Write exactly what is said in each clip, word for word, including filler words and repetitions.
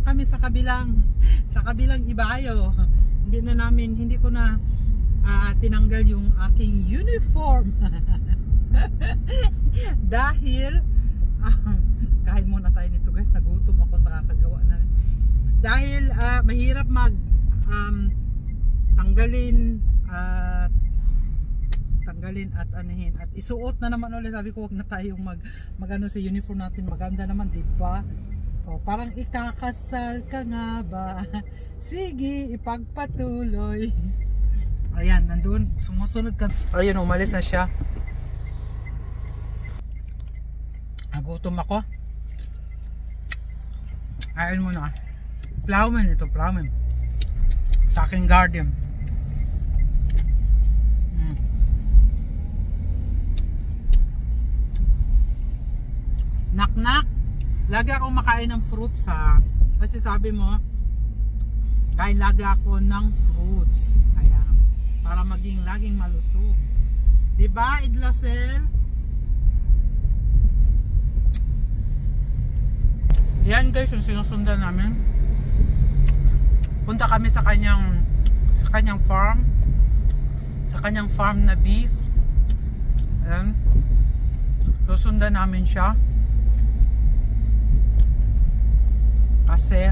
naman kami sa kabilang sa kabilang ibayo. Hindi na namin, hindi ko na uh, tinanggal yung aking uniform. Dahil uh, kain muna tayo nito guys, nagutom ako sa kakagawa na. Dahil uh, mahirap mag um, tanggalin at uh, tanggalin at anihin at isuot na naman ulit. Sabi ko wag na tayong mag magano sa uniform natin, maganda naman, di ba? O, parang ikakasal ka nga ba? Sige, ipagpatuloy. Ayan, nandun, sumusunod ka. Ayun, umalis na siya. Nagutom ako. Ayun muna. Plowman ito, plowman. Sa aking garden. Mm. Knock knock. Lagi akong makain ng fruits ha. Kasi sabi mo, kain lagi ako ng fruits. Kaya, para maging laging malusog. Diba, Idlasel? Yan guys, yung sinusundan namin. Punta kami sa kanyang sa kanyang farm. Sa kanyang farm na bee. Ayan. Susundan namin siya. Kasi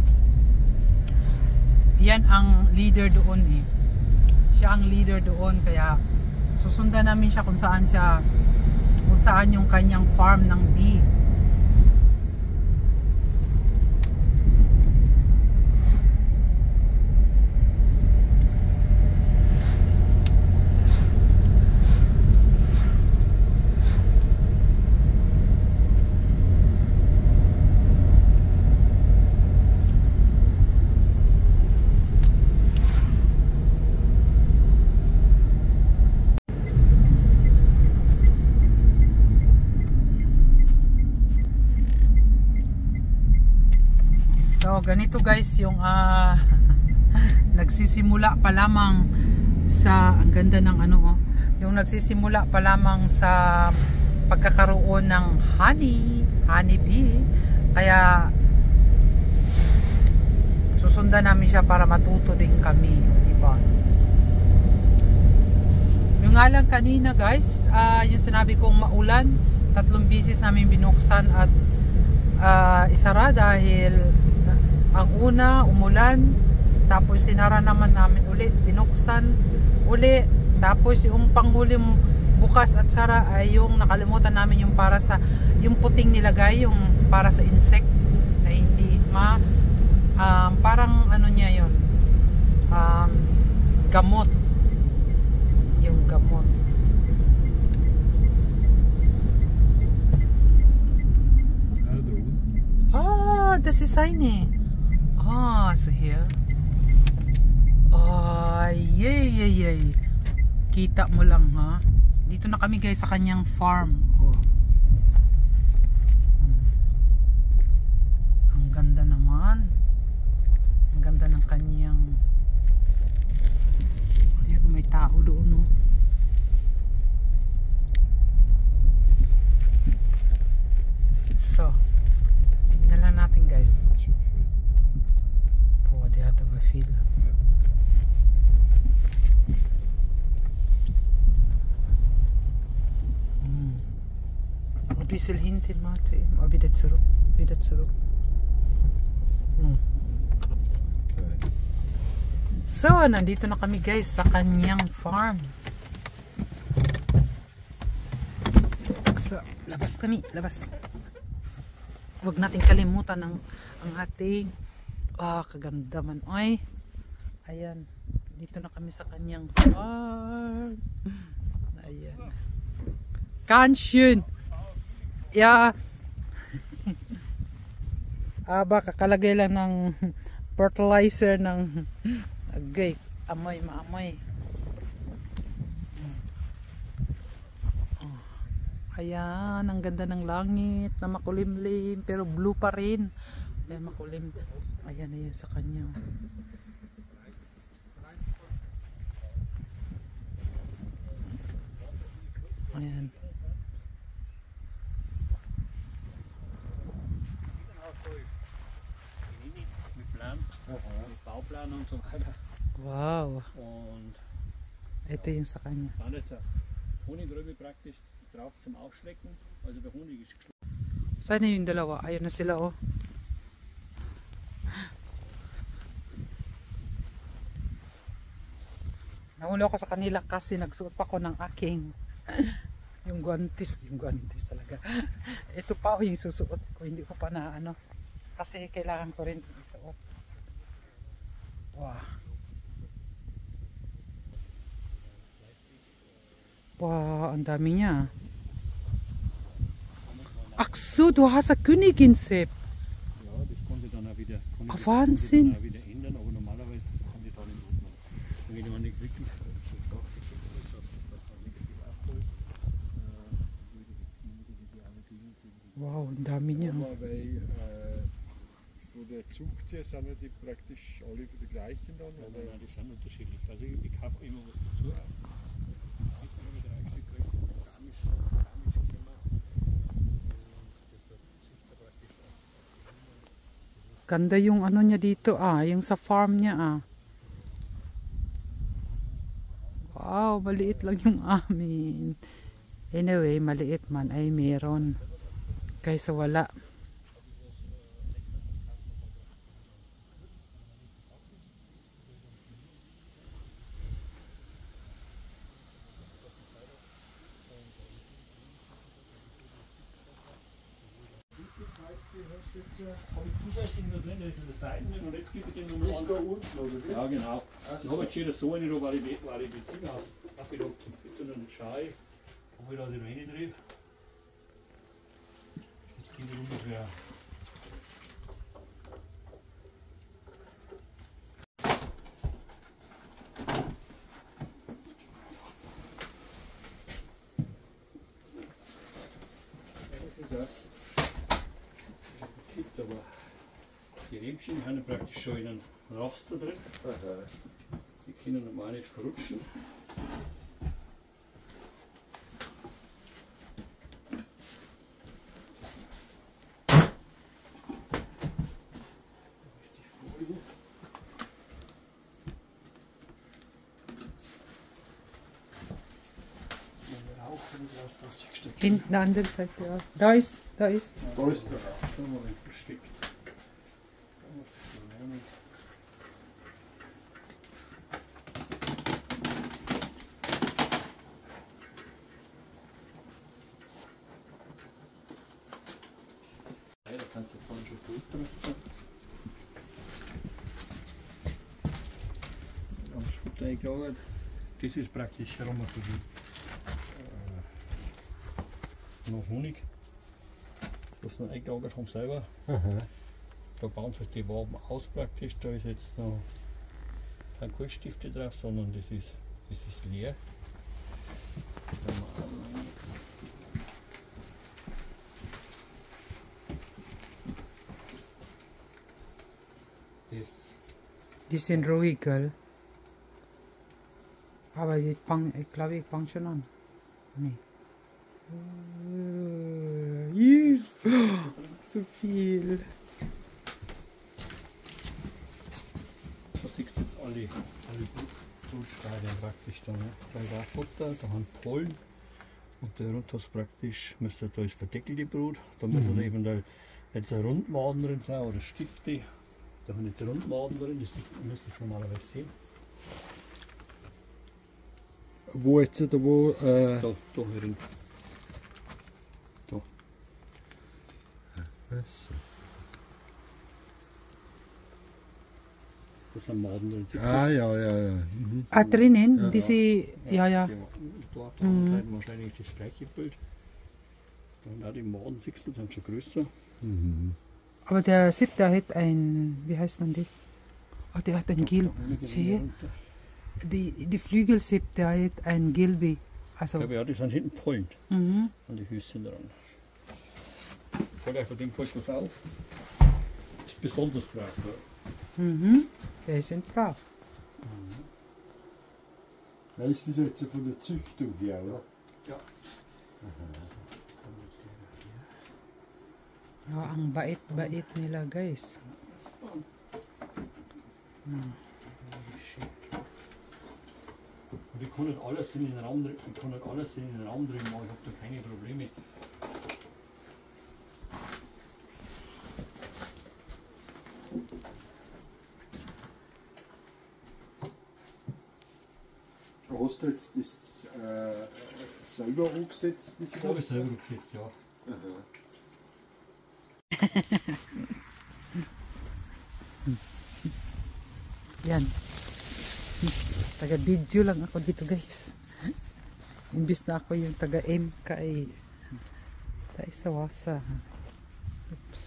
yan ang leader doon eh. Siya ang leader doon, kaya susundan namin siya kung saan siya, kung saan yung kanyang farm ng bee. So ganito guys yung uh, nagsisimula pa lamang sa, ang ganda ng ano oh, yung nagsisimula pa lamang sa pagkakaroon ng honey, honey bee. Kaya susundan namin siya para matuto din kami, diba? Yung nga lang kanina guys, uh, yung sinabi kong maulan, tatlong bisis namin binuksan at uh, isara dahil ang una umulan, tapos sinara naman namin ulit, binuksan uli, tapos yung panghuling bukas at sara ay yung nakalimutan namin yung para sa yung puting nilagay, yung para sa insect na hindi ma um, parang ano niya yun, um, gamot, yung gamot. Ah, das ist eine. Ah, so here. Oh, yay, yay, yay. Kita mo lang ha. Dito na kami guys sa kanyang farm. Oh. Hmm. Ang ganda naman. Ang ganda ng kanyang. Ayan, may tao doon no. So, tingnan lang natin guys. Der hat aber viele. Hm. Ein bisschen hinten, Martin. Aber wieder zurück. Wieder zurück. Hm. So, nandito na kami guys sa kanyang farm. So, labas kami. Labas. Huwag natin kalimutan ang, ang ating ah, kaganda man. Oy. Ayan. Dito na kami sa kanyang farm. Ayan. Kanshun. Yeah. Aba, kakalagay lang ng fertilizer ng agay. Amoy, maamoy. Ayan. Ang ganda ng langit na makulimlim. Pero blue pa rin. Ayan, makulim. Ayan, ayan sa kanya. Ayan. und so weiter. Wow. Und Ito yung sa kanya. dann jetzt eine Honigröbe praktisch drauf zum Ausschlecken. Also der Honig ist geschlossen. Saan na yung dalawa? Ayun na sila oh. Nahuli ako sa kanila kasi nagsuot pa ko ng aking yung guantes, yung guantes talaga. Ito pa oh, yung susuot ko, hindi ko pa na ano. Kasi kailangan ko rin isuot. Wow. Wow, ang dami niya. Ach so, du hast eine Königin-Sepp. Ja, das konnte dann auch wieder, konnte, Ah, Wahnsinn. konnte dann auch wieder ändern, aber normalerweise kann die da nicht machen. Wenn man nicht wirklich so stark ist, dass man negativ aufholt, äh, Wow, ang dami niya. Aber weil äh, von der Zucht her sind ja die praktisch alle die gleichen dann? ja, Oder? nein, die sind unterschiedlich. Also ich, ich kaufe immer was dazu. Jetzt habe ich drei Stück gekriegt, Garmisch, Garmisch Kämmer. Ganda yung ano niya dito ah, yung sa farm niya ah. Wow, maliit lang yung amin. Anyway, maliit man ay meron. Kaysa wala. Habe ich zusätzlich noch drin, das ist der Seiten und jetzt gebe ich den nochmal Ist da unten, oder wie? Ja, genau. Ach Ich so. habe jetzt schon so eine, da, weil ich, weil ich die Dinger abgedockt zum Füttern und Schei, ob ich da die Reine drehe. Jetzt gehen wir ungefähr. Aber die Räbchen haben praktisch schon in einem Raster drin. Aha. Die können normal nicht verrutschen. Da ist die Folie. Wenn wir rauchen, das ist das Stück. Hinten der andere Seite ja. Da ist, da ist. Da ist der Rauch. Da haben wir ein versteckt. Da muss ich so lernen. Ja, da kannst du vorne schon durchpressen. Am Futter eingelagert. Das ist praktisch Roma für die äh, noch Honig. Was sie eingelagert haben selber. Aha. Da bauen sie die Waben aus praktisch. Da ist jetzt noch keine Kohlstifte drauf, sondern das ist, das ist leer. Da haben wir auch rein. Das Die sind ruhig, gell? Aber die fang, ich glaube, ich fange schon an. Nee. Äh, ih, so viel. Da siehst du jetzt alle, alle Blut- Blutstadien praktisch da. Ne? Da ist auch Futter, da haben Pollen. Und da runter hast du praktisch, müsste, da ist verdeckelte Brut. Da müssen mhm. eventuell jetzt ein Rundmaden drin sein oder Stifte. Da haben jetzt Rundmaden drin, das müsst ihr normalerweise sehen. Wo jetzt, da wo, äh, Da, da herin. Da. was? Da sind Maden drin. Ah, ja, ja, ja. Mhm. Ah, drinnen? Ja. Diese, ja, ja. Die, da auf der anderen Seite wahrscheinlich das gleiche Bild. Und auch die Maden siehst du, sind schon größer. Mhm. Aber der Sieb, der hat ein, wie heißt man das? Oh, der hat ein Gil. Sehe, die, die Flügelsieb, der hat ein Gilby. Also, Ja, ja, die sind hinten Pollen mhm. an die Höschen dran. Sag einfach dem fällt was auf. Ist besonders brav. Ja. Mhm. Die sind brav. Ja, ist das jetzt von der Züchtung her, oder? Ja. Ja, ang bait-bait nila, guys. Hmm. geschickt. Und ich kann nicht alles in den Raum drücken, ich kann nicht alles in den Raum drücken, aber ich habe da keine Probleme. Hast du jetzt das äh, selber umgesetzt? Das Das habe ich selber gesetzt, ja. Aha. Yan. Taga-video lang ako dito guys. Imbis na ako yung taga-M kay tayo sa wasa. Oops.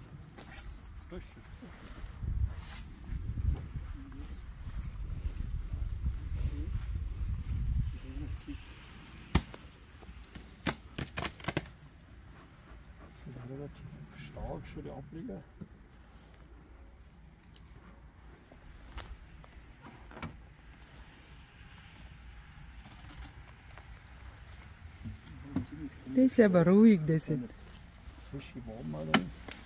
Relativ stark schon der Ableger. Das ist aber ruhig, das ist. Frische Warmmalerung.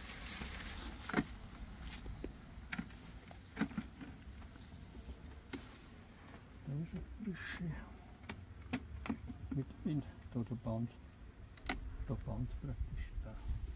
Da ist eine frische. Mit Wind. Da der Bounce. Da Bounce praktisch. Da.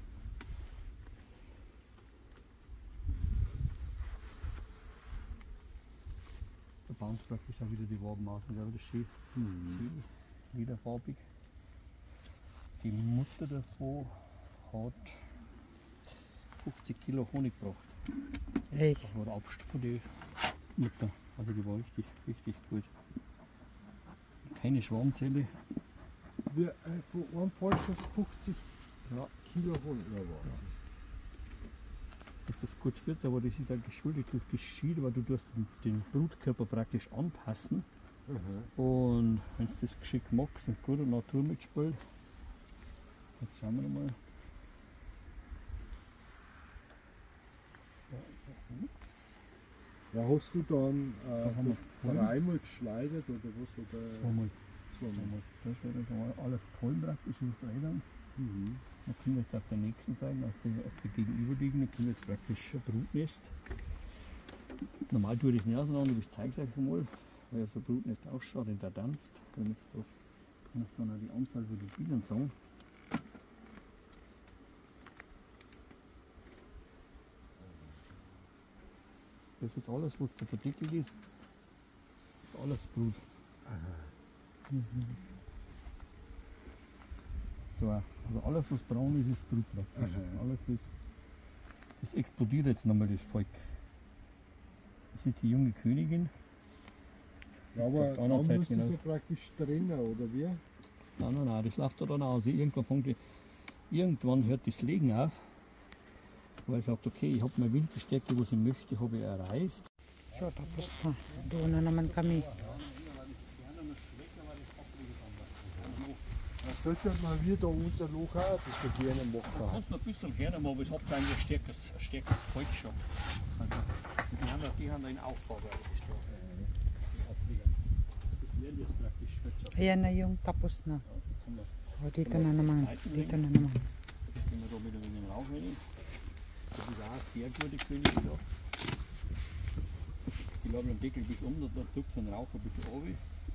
Der Bounce praktisch auch wieder die Waben aus. Und da wieder schön. schön. Wieder farbig. Die Mutter davon hat fünfzig Kilo Honig gebracht. Echt? Das war der Abstand von der Mutter. Also die war richtig, richtig gut. Keine Schwarmzelle. Wir, äh, von einem Fall schon fünfzig Ja, Kilo Honig. Ja, Wahnsinn. dass das gut wird, aber das ist halt geschuldet durch das Schied, weil du tust den, den Brutkörper praktisch anpassen. Aha. Und wenn du das geschickt magst und gut und Natur mitspielt, jetzt schauen wir mal. Ja, hast du dann Da haben äh, wir dreimal geschleudert oder was? Oder Zweimal. zweimal? Das wäre das einmal alles voll praktisch in Rädern. Mhm. Dann können wir jetzt auf der nächsten Seite, auf der, auf der gegenüberliegende, können wir jetzt praktisch ein Brutnest. Normal tue ich das nicht auseinander, aber ich zeige es euch mal, weil so ein Brutnest ausschaut in der Dampf. Können wir jetzt da, kann ich dann auch die Anzahl von den Bienen sagen. Das ist jetzt alles, was da verdeckelt ist, ist alles Brut. Mhm. So, also alles was braun ist, ist Brut praktisch. Aha. Alles ist, das explodiert jetzt nochmal das Volk. Das ist die junge Königin. Ja, Auf aber der anderen dann Seite musst du genau. sie praktisch trennen, oder wie? Nein, nein, nein, das läuft da dann aus. Irgendwann, fängt die, irgendwann hört das Legen auf, weil er sagt, okay, ich habe meine Windstärke, was ich möchte, habe ich erreicht. So, tapos na. Doon na naman kami. Da sollte man wieder unser Loch auch ein bisschen gerne machen. Kannst noch ein bisschen gerne machen, aber es hat eigentlich ein stärkeres, ein stärkeres Volk schon. Also, die haben, da- die haben da in Aufbau eigentlich da. Die Ableger. Das werden jetzt praktisch spitzer. Ayan na yung tapos na. Können wir O, dito na naman. Dito na naman. Gehen wir da wieder in den Rauch rein. Das ist auch eine sehr gute Königin da. Die laden den Deckel bis um, da drückt den Rauch ein bisschen runter.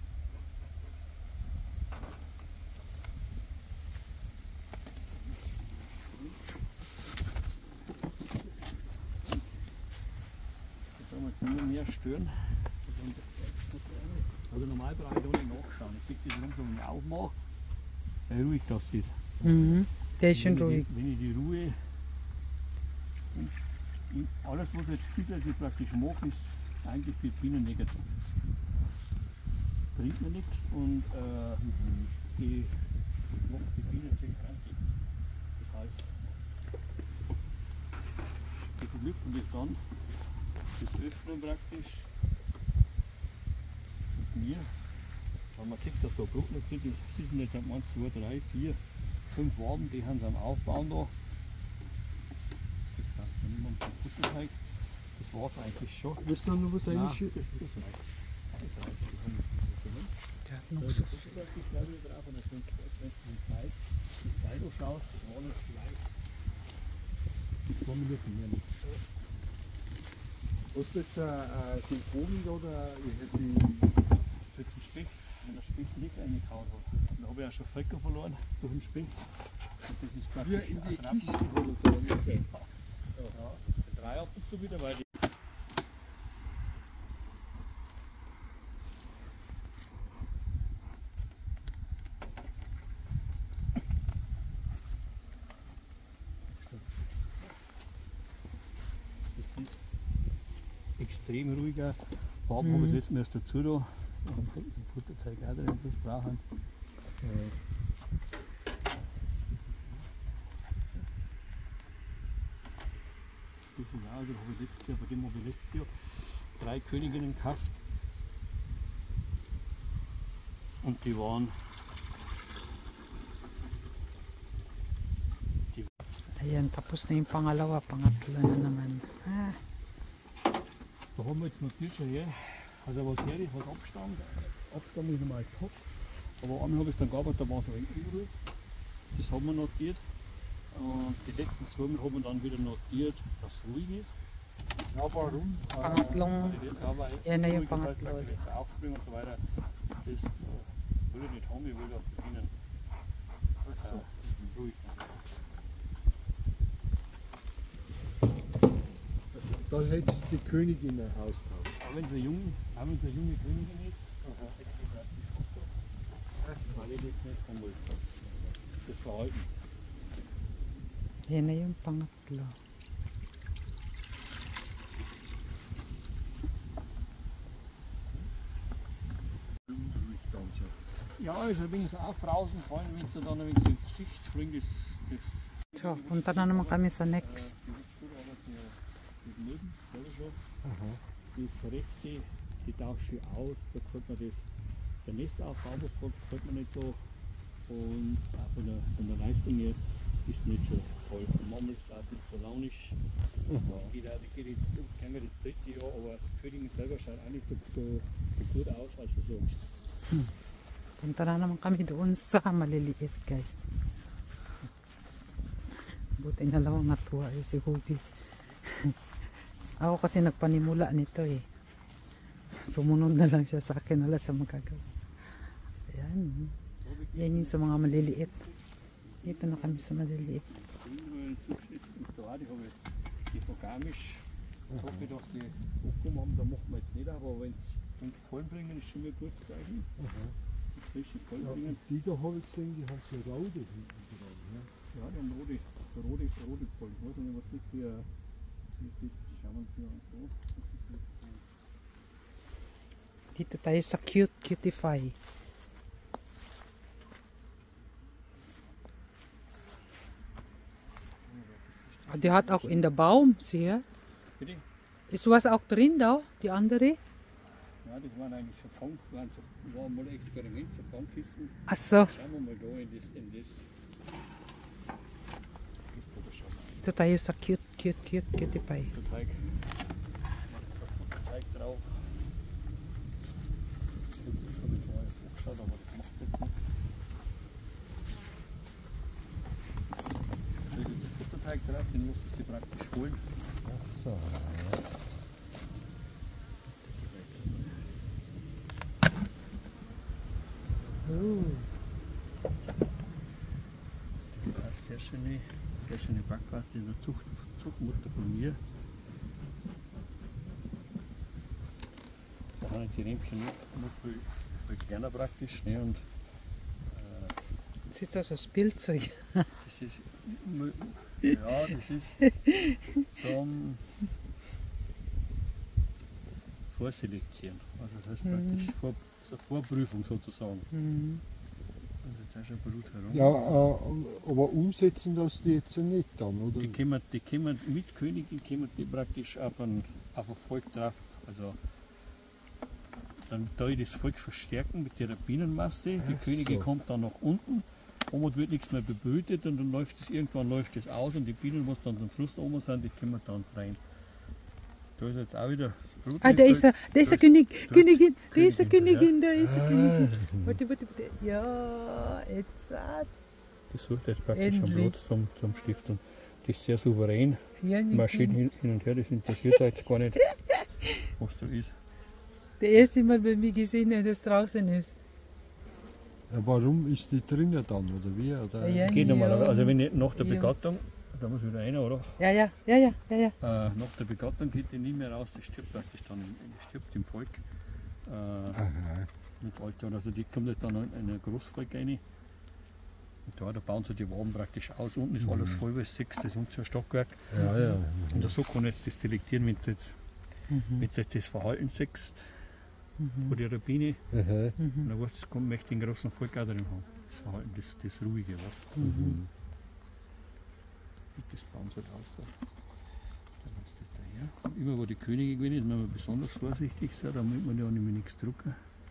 Da soll man jetzt nur mehr stören. Also normal brauche ich da nicht nachschauen. Ich kriege das rum, so wenn ich aufmache, wie ruhig das ist. Mhm. Der ist schon wenn, ruhig. ich die, wenn ich die Ruhe, ich, alles was ich jetzt zusätzlich praktisch mache, ist eigentlich für die Bienen negativ. Bringt mir nichts und äh, die macht die Bienen sehr krank. Das heißt, die verknüpfen das dann, das Öffnen praktisch mit mir. Wenn man sieht, dass da Bruch noch drin ist, das sind jetzt eins, zwei, drei, vier, fünf Waben, die haben sie am Aufbauen da. Das passt dann immer um den Futterteig. Das war es eigentlich schon. Willst du noch was Nein, reinschütten? das, das reicht. Das reicht. Die haben das drin. Der hat Da noch ist so das Futterteig gleich wieder drauf und dann wenn du den Teig, das Teig schaust, das war noch gleich. Zwei Minuten mehr nicht. Hast du jetzt äh, den Vogel oder die. Das ist ein Specht, wenn der Specht nicht reingehauen hat. Da habe ich auch schon Frecker verloren durch den Specht. Und das ist Wie praktisch in die ein Kiste oder da nicht? Ja, drei ab und zu wieder, weil die das ist extrem ruhiger. Farben habe ich jetzt erst dazu da. Und den Futterteig auch drin, das brauchen. Äh, Das ist auch, also habe ich letztes Jahr, bei dem habe ich letztes Jahr drei Königinnen gekauft. Und die waren. Die Ayan, tapos na yung pangalawa, pangatlo na naman. Ah. Da haben wir jetzt notiert schon her. Also was her ist, was Abstand. Abstand ist normal top. Aber einmal habe ich es dann gearbeitet, da war es ein wenig übrig. Das haben wir notiert. Und die letzten zwei haben wir dann wieder notiert, dass es ruhig ist. Ja, warum? Pangatlong, yan na yung pangatlo. Wenn sie aufspringen und so weiter, das äh, will ich nicht haben, ich will, dass die ihnen äh, ruhig sind. Da hättest du die Königin im Haus drauf. Auch wenn es eine junge, auch wenn es eine junge Königin ist, weil ich das nicht haben will. Das Verhalten. Yan na yung pangatlo. Ruhig dann so. Ja, also wenn sie auch draußen fallen, wenn sie dann ein wenig ins Gesicht springen, das, das So, punta na naman kami sa next. Das rechte, die tausche ich aus, da könnte man das, der Nestaufbau, das könnte man nicht so, und auch von der, von der Leistung her ist nicht so toll. Die Mama ist auch nicht so launisch, die geht auch, die geht jetzt, kennen wir das dritte Jahr, aber die Königin selber schaut auch nicht so, so gut aus, also so. Punta na naman kami doon sa maliliit, guys. Buti na lang natuwa eh, si Hubi. Ako kasi nagpanimula nito eh. Sumunod na lang siya sa akin, wala sa magagawa. Ayan. Yan yung sa mga maliliit. Dito na kami sa maliliit. Die Fogamisch, ich hoffe, dass die aufgekommen haben, da macht man jetzt nicht, aber wenn sie voll bringen, ist schon mal gut zeigen. Frische voll Ja, bringen. die da habe ich gesehen, die haben so Raude hinten dran. Ja. Ja, die haben rote, rote, rote voll. Ich weiß nicht, was das für wie ist. Schauen wir uns hier an. Dito tayo sa Cute Cutify. Ah, die hat auch in der Baum, sieh. Bitte? Ist was auch drin da, die andere? Ja, das waren eigentlich so Fang, waren so, war mal ein Experiment, so Fangkisten. Ach so. Schauen wir mal da in das, in das. Das tut er schon mal. Dito tayo sa Cute, Cute, Cute Cutify. Der Teig. Der Teig drauf. Das habe ich mal geschaut, aber das macht jetzt nichts. Da ist jetzt der Futterteig drauf, den musst du sie praktisch holen. Ach so, ja. Uh. Das ist sehr schöne, sehr schöne Backwurst, die ist eine Zucht, Zuchtmutter von mir. Da haben die Rämpchen noch, noch viel, viel kleiner praktisch. Ne? Und, äh, Das ist also das Spielzeug. das ist, ja, das ist zum Vorselektieren. Also das heißt praktisch Vor, so Vorprüfung sozusagen. Mhm. Also jetzt ist schon Blut herum. Ja, äh, aber umsetzen das die jetzt nicht dann, oder? Die kommen, die kommen mit Königin kommen die praktisch auf ein, auf ein Volk drauf. Also dann da ich das Volk verstärken mit der Bienenmasse. Die Ach Königin so. kommt dann nach unten. Oben wird nichts mehr bebrütet und dann läuft es irgendwann läuft es aus und die Bienen, was dann zum Schluss oben sind, die kommen dann rein. Da ist jetzt auch wieder das Brut. Ah, da ist er, da ist der König, Königin, da ist der Königin, Königin, da ist der Königin. Warte, warte, warte. Ja, jetzt hat. Die sucht jetzt praktisch am Endlich. Blut zum, zum Stiften. Die ist sehr souverän. Ja, Die Maschinen hin, hin und her, das interessiert sie jetzt gar nicht. was da ist. Der erste Mal bei mir gesehen, dass das draußen ist. Ja, warum ist die drinnen dann, oder wie? Oder? Ja, Geht ja. normalerweise, also wenn ich nach der Ja. Begattung, da muss wieder einer, oder? Ja, ja, ja, ja, ja, ja. Äh, nach der Begattung geht die nicht mehr raus, die stirbt praktisch dann, im- die stirbt im Volk. Äh, Aha. mit Alter, also die kommt jetzt dann in ein Großvolk rein. Und da, da bauen sie die Waben praktisch aus. Unten ist alles voll, weil sechs, das ist unser Stockwerk. Ja, ja. Und so kann ich jetzt das selektieren, wenn du jetzt, Mhm. wenn du jetzt das Verhalten siehst von der Rabine. Aha. Und dann weißt du, das kommt, möchte ich den großen Volk auch drin haben. Das Verhalten, das, das Ruhige. Was? Mhm. Das bauen sie halt aus. So. Dann ist das daher. Und immer wo die Könige gewinnen, ist man besonders vorsichtig, so, damit man ja auch nicht mehr nichts drucken.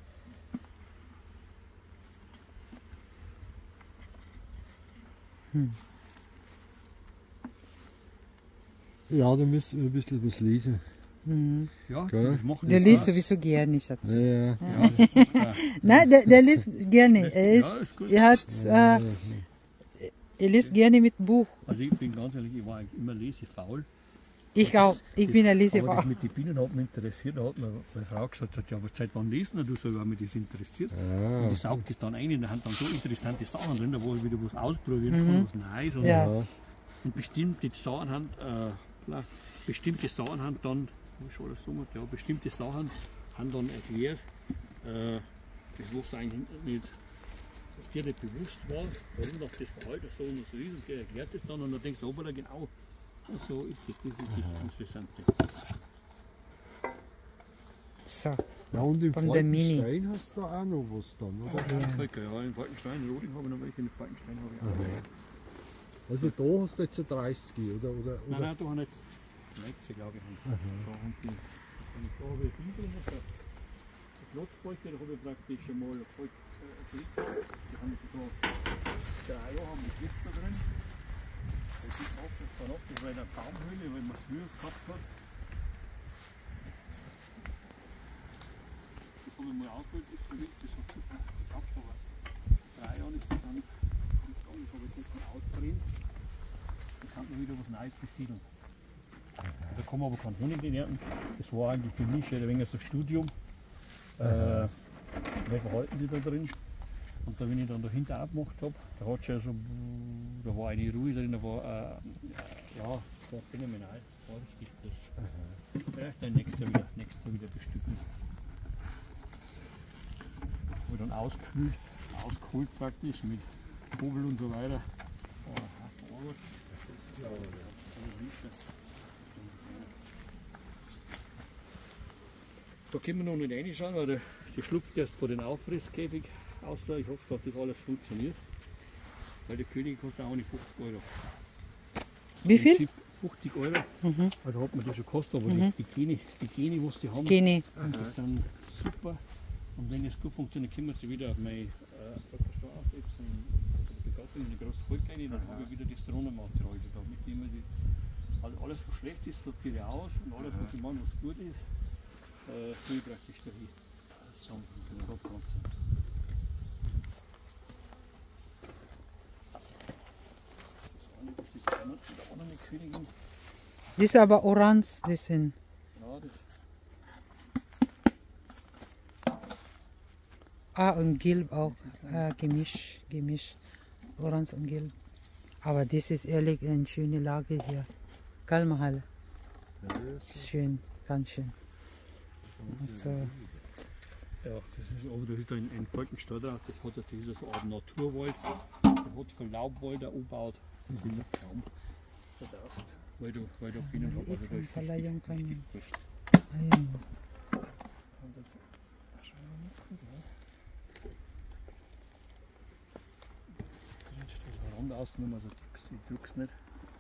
Ja, da müssen wir ein bisschen was lesen. Mhm. Ja, Gell? das machen Der das liest auch. sowieso gerne, Schatz. Ja, ja. Ja, das macht er. Nein, der, der liest gerne. Er, Ja, ist, ist gut. er, hat, Ja, äh, er liest gerne mit Buch. Also ich bin ganz ehrlich, ich war eigentlich immer lesefaul. Ich auch. Ich bin ein Aber das Lesefaul. mit den Bienen hat mich interessiert. Da hat mir meine Frau gesagt, hat, ja, aber seit wann lesen du so, weil mich das interessiert. ja. Und ich saug das dann ein, da haben dann so interessante Sachen drin, da wo ich wieder was ausprobieren kann, was Neues. Und, Ja. Ja. und bestimmte Sachen haben, äh, na, bestimmte Sachen haben dann, wo schon das so macht, ja, bestimmte Sachen haben dann erklärt, äh, das was eigentlich nicht, dass dir nicht bewusst war, warum das das Verhalten so und so ist, und der erklärt das dann und dann denkst du, aber genau, so ist das, das ist das Interessante. So. Ja, und im Von der Mini. Falkenstein hast du da auch noch was dann, oder? Ja, Völker, ja, in Falkenstein, in Roding habe ich noch welche, in Falkenstein habe ich auch. Also da hast du jetzt ein dreißig, oder? oder, Nein, oder? nein, da haben jetzt Netze, glaube ich. Da, haben die, und da habe ich Bibel noch, das Lotzbräuchte, da habe ich praktisch einmal voll gekriegt. Die haben so drei Jahre haben die Gift da drin. Das ist auch das dann ab, das war in der Baumhöhle, weil man es früher gehabt hat. Das habe ich mal ausgeholt, das Gewicht, das hat super geklappt, aber drei Jahre ist das dann nicht gegangen, das habe ich jetzt mal ausdrehen. Da kann man wieder was Neues besiedeln. Da kann man aber keinen Honig ernten. Das war eigentlich für mich schon ein wenig so ein Studium. Äh, wie verhalten sie da drin? Und da, wenn ich dann da hinten abgemacht habe, da hat schon so, da war eine Ruhe drin, da war, äh, ja, das war phänomenal. Das war richtig gut. Vielleicht dann nächstes Jahr wieder, nächstes Jahr wieder bestücken. Habe dann ausgekühlt, ausgeholt praktisch mit Kobel und so weiter. Oh, harte Arbeit. Da können wir noch nicht reinschauen, weil der, die schlupft erst vor den Auffrisskäfig aus. Ich hoffe, dass das alles funktioniert. Weil der König kostet auch nicht fünfzig Euro. Wie Ein viel? Schiff fünfzig Euro. Mhm. Also hat man das schon gekostet, aber Mhm. die, die Gene, die Gene, was die haben, Gene. das sind super. Und wenn es gut funktioniert, können wir sie wieder auf meine äh, aufsetzen. Begattung in ein großes Volk rein, dann habe ich wieder das Drohnenmaterial da. Mit dem ich die, also alles, was schlecht ist, sortiere ich aus und alles, was ich meine, was gut ist, äh, tue ich praktisch dahin. So, mit dem Topfpflanzen. Das eine, das ist auch noch, wieder auch noch eine Königin. Das ist aber orange, das sind. Ja, das Ah, und gelb auch. Äh, Gemisch, Gemisch. Orange und gelb. Aber das ist ehrlich eine schöne Lage hier. Kalmahal. Ist schön, ganz schön. Also, Ja, das ist, aber das ist ein, ein Falkenstein drauf, das hat das ist so eine Art Naturwald, der hat von Laubwälder umgebaut, das ist nicht kaum verdaust, weil du, weil du Bienen hast, also da ist Verleihung richtig, kann richtig gut. ah, ja. Und das, das schauen wir mal gut, ja. Das war rund ausgenommen, also ich drück's nicht.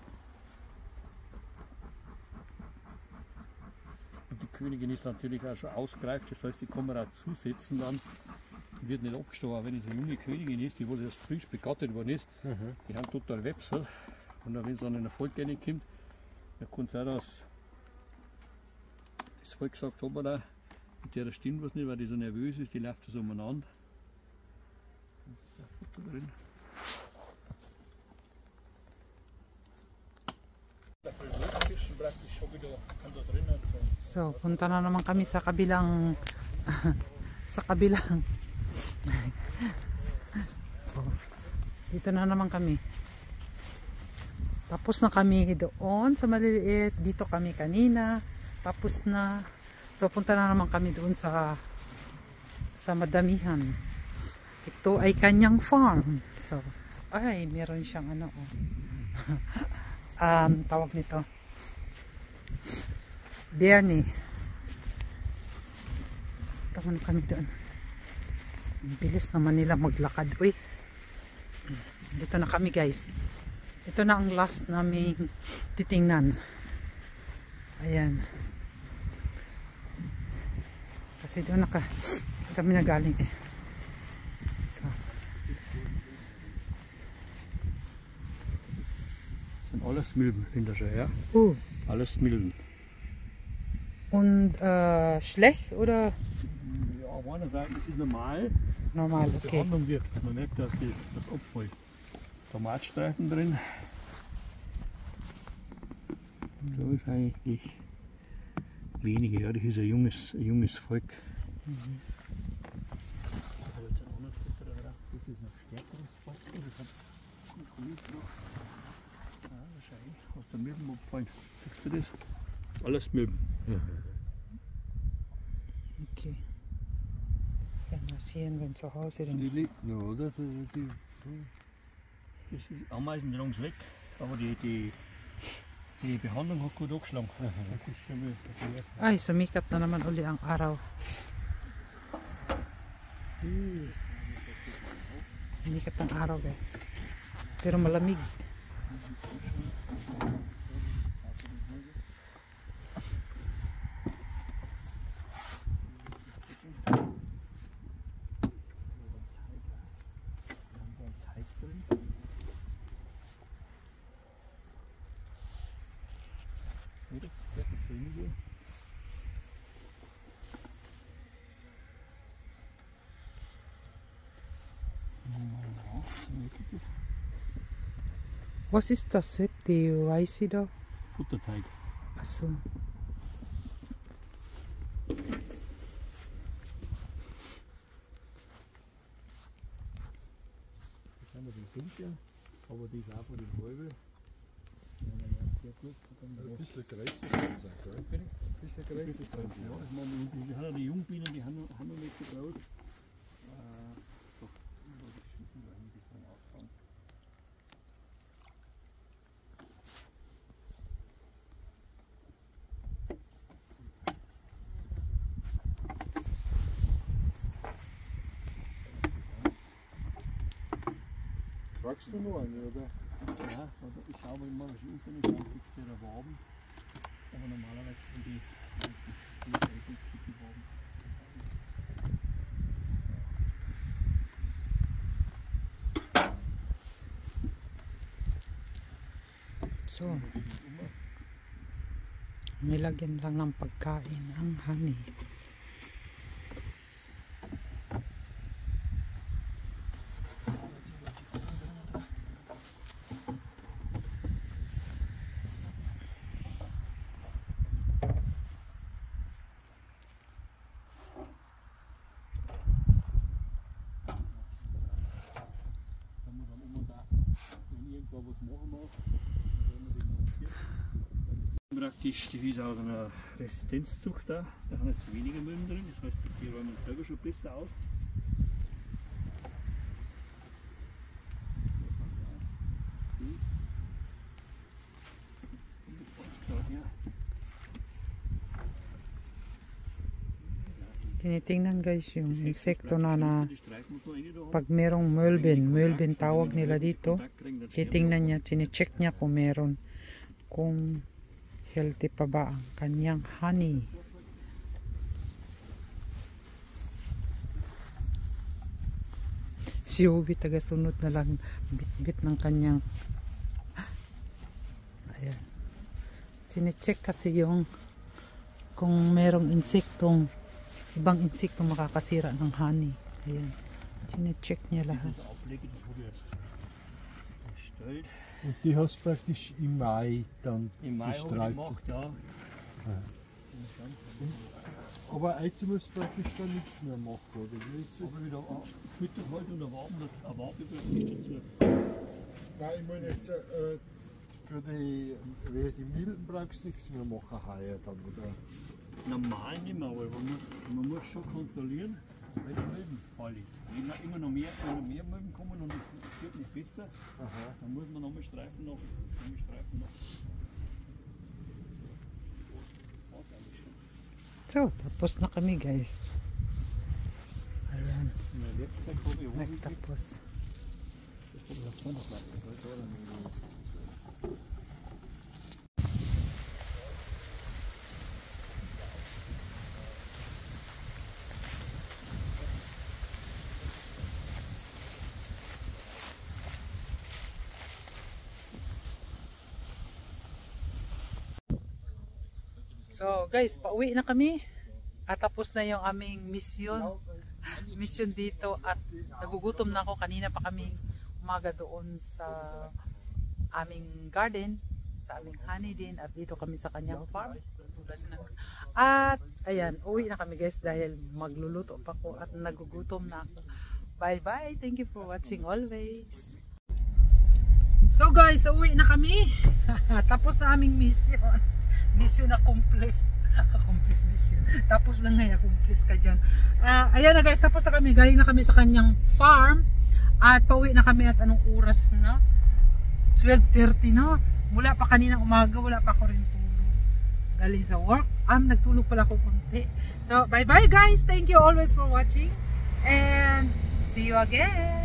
Und die Königin ist natürlich auch schon ausgereift, das heißt, die kann man auch zusetzen dann. Die wird nicht abgestochen, auch wenn es eine junge Königin ist, die wohl erst frisch begattet worden ist. Mhm. Die haben total Websel. Und dann, wenn es dann in ein Volk reinkommt, dann kann es auch, dass das Volk sagt, hat man da, mit der stimmt was nicht, weil die so nervös ist, die läuft so umeinander. Da ist Futter drin. Der Fischen praktisch schon wieder, kann da drinnen. So, punta na naman kami sa kabilang sa kabilang oh, dito na naman kami. Tapos na kami doon sa maliliit. Dito kami kanina. Tapos na. So, punta na naman kami doon sa sa madamihan. Ito ay kanyang farm. So, ay, meron siyang ano, oh. um, tawag nito. Diyan eh. Punta na kami doon. Ang bilis naman nila maglakad. Uy. Dito na kami, guys. Ito na ang last naming titingnan. Ayan. Kasi doon na ka, kami nagaling eh. So. Sind alles Milben hinterher, ja? Uh. Alles Milben. Und äh, schlecht oder? Ja, auf einer Seite ist es normal. Normal, Die okay. Behandlung wirkt. Man merkt, dass die, das abfällt. Tomatstreifen drin. Da ist eigentlich wenige, ja, das ist ein junges, ein junges Volk. Mhm. Das ist ein stärkeres Volk. Das hat noch, ja, wahrscheinlich aus der Milben abgefallen. Siehst du das? Alles Milben. Okay. Ja, mal sehen, wenn zu Hause Die den. liegt noch, oder? Die, die, Das ist Ameisen dran weg, aber die, die, die Behandlung hat gut angeschlagen. Das ist schon mal erklärt. Ay, sumikat na naman uli ang araw. Sumikat ang araw, guys. Pero malamig. Was ist das, Sepp? Die Weiße da? Futterteig. Achso. Das sind wir die Pinke, aber die ist auch von den Wolven. Sehr gut. ein bisschen größer sind sie, gell? Ein bisschen größer sind sie, Ja, ja. ich meine, die, die haben ja die Jungbienen, die haben, noch- haben noch nicht so groß. Äh, doch, das ist schon ein bisschen auffangen. Fragst du noch eine, oder? Ja, also ich schaue immer, was ich unten ist, dann kriegst du ja Waben. Aber normalerweise sind die, die, die, die, die Waben. So. Nilagyan lang ng pagkain ang honey. Wenn wir dann immer da, wenn irgendwo was machen mag, dann werden wir den montieren. Praktisch, die ist aus einer Resistenzzucht da, da haben jetzt weniger Milben drin, das heißt, die räumen selber schon besser auf. Tinitingnan, guys, yung insekto na na pag merong mulbin, mulbin tawag nila dito, titingnan niya, tine-check niya kung meron, kung healthy pa ba ang kanyang honey. Si Ubi taga-sunod na lang bit-bit ng kanyang, ayan, tine-check kasi yung kung merong insektong ibang insekto makakasira ng honey. Ayan. Sine-check niya lahat. Und die hast du praktisch im Mai dann Im Mai habe ich gestreut. gemacht, ja. Ja. Im Aber jetzt muss praktisch dann nichts mehr machen, oder wie ist das? Aber wieder füttern halt und erwarten, erwarten nicht dazu. Nein, ich meine jetzt äh, für die, wie die Milben brauchst du nichts mehr machen heuer dann, oder? Normal nicht mehr, aber man muss, man muss schon kontrollieren, welche Milben alle. Wenn da immer noch mehr, immer noch mehr Milben kommen und es wird nicht besser, Aha. dann muss man nochmal Streifen noch, nochmal Streifen noch. So, tapos na kami guys. Ayan, Na Werkzeug habe ich auch nicht. nagtapos. Das kommt nach vorne gleich. So guys, pauwi na kami. At tapos na yung aming mission. Mission dito at nagugutom na ako. Kanina pa kami umaga doon sa aming garden, sa aming honey din, at dito kami sa kanyang farm. At ayan, uwi na kami guys dahil magluluto pa ko at nagugutom na ako. Bye bye, thank you for watching always. So guys, uwi na kami. Tapos na aming mission. Mission accomplished. Accomplished mission. Tapos na nga, accomplished ka dyan. Uh, ayan na guys, tapos na kami. Galing na kami sa kanyang farm. At pauwi na kami at anong oras na? twelve thirty na. Mula pa kanina umaga, wala pa ako rin tulog. Galing sa work. Um, nagtulog pala ako konti. So, bye bye guys. Thank you always for watching. And see you again.